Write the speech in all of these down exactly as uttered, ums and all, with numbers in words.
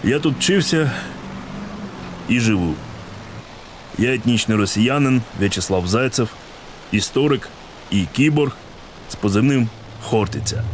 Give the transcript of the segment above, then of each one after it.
Я тут вчився і живу. Я етнічний росіянин В'ячеслав Зайцев, історик і кіборг з позивним «Хортиця».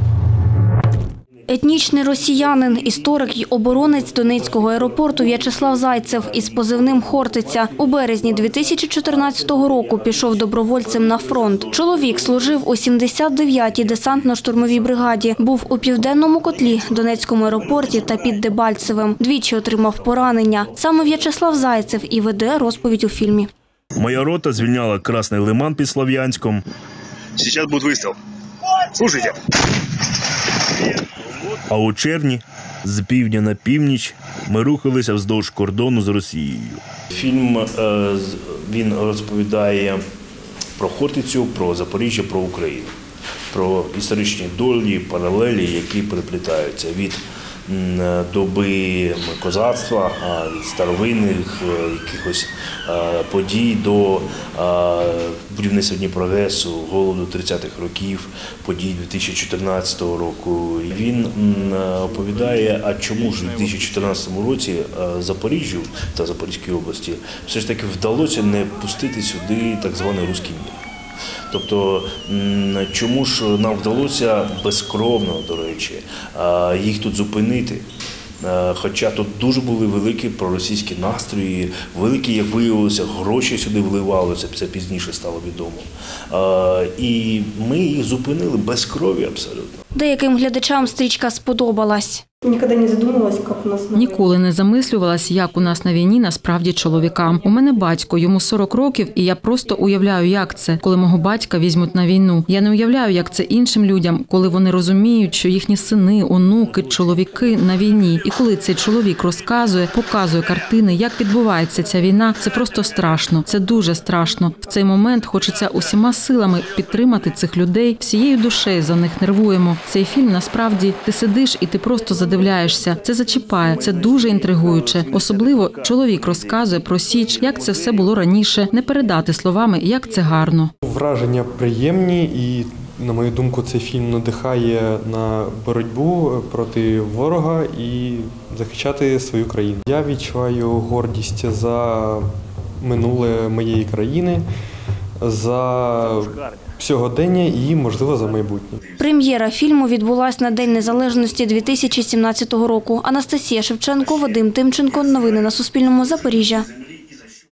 Етнічний росіянин, історик й оборонець Донецького аеропорту В'ячеслав Зайцев із позивним «Хортиця» у березні дві тисячі чотирнадцятого року пішов добровольцем на фронт. Чоловік служив у сімдесят дев'ятій десантно-штурмовій бригаді, був у Південному котлі, Донецькому аеропорті та під Дебальцевим. Двічі отримав поранення. Саме В'ячеслав Зайцев і веде розповідь у фільмі. Моя рота звільняла Красний Лиман під Слов'янськом. Зараз буде вистріл. Слушайте. А у червні з півдня на північ ми рухалися вздовж кордону з Росією. Фільм він розповідає про Хортицю, про Запоріжжя, про Україну, про історичні долі, паралелі, які переплітаються від доби козацтва, від старовинних якихось подій до будівництва Дніпрогесу, голоду тридцятих років, подій дві тисячі чотирнадцятого року. Він оповідає, а чому ж у дві тисячі чотирнадцятому році Запоріжжю та Запорізькій області все ж таки вдалося не пустити сюди так званий руський мір. Тобто, чому ж нам вдалося безкровно, до речі, їх тут зупинити? Хоча тут дуже були великі проросійські настрої, великі, як виявилося, гроші сюди вливалися, це пізніше стало відомо. І ми їх зупинили без крові абсолютно. Деяким глядачам стрічка сподобалась. Ніколи не задумувалась, як у нас на Ніколи не замислювалась, як у нас на війні насправді чоловікам. У мене батько, йому сорок років, і я просто уявляю, як це, коли мого батька візьмуть на війну. Я не уявляю, як це іншим людям, коли вони розуміють, що їхні сини, онуки, чоловіки на війні. І коли цей чоловік розказує, показує картини, як відбувається ця війна, це просто страшно. Це дуже страшно. В цей момент хочеться усіма силами підтримати цих людей, всією душею за них нервуємо. Цей фільм, насправді, ти сидиш і ти просто задивляєшся. Це зачіпає, це дуже інтригуюче. Особливо чоловік розказує про Січ, як це все було раніше, не передати словами, як це гарно. Враження приємні і, на мою думку, цей фільм надихає на боротьбу проти ворога і захищати свою країну. Я відчуваю гордість за минуле моєї країни, за сьогодення і, можливо, за майбутнє. Прем'єра фільму відбулась на День Незалежності дві тисячі сімнадцятого року. Анастасія Шевченко, Вадим Тимченко. Новини на Суспільному. Запоріжжя.